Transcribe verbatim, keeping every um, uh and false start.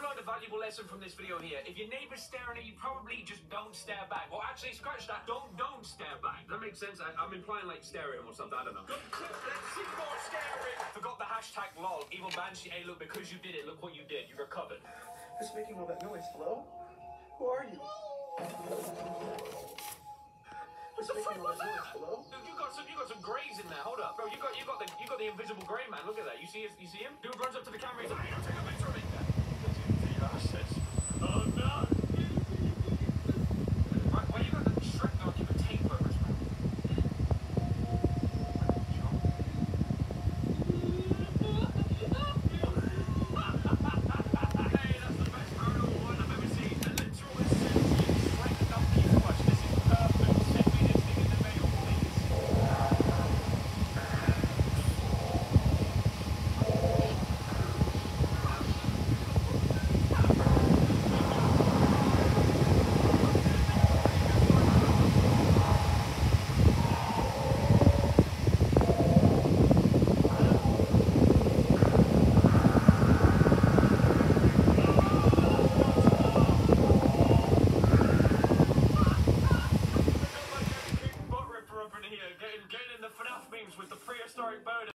learned a valuable lesson from this video here. If your neighbor's staring at you, probably just don't stare back. Or actually, scratch that. Don't don't stare back. That makes sense. I, I'm implying like stare at him or something. I don't know. Good clip. Let's see more staring. Forgot the hashtag lol. Evil Banshee. Hey, look, because you did it, look what you did. You recovered. Who's making all that noise? Hello? Who are you? What the frick was that? Hello? Dude, you got some, you got some grays in there. Hold up, bro. You got, you got the, you got the invisible gray man. Look at that. You see, his, you see him? Dude runs up to the camera. He's like, "Hey, take a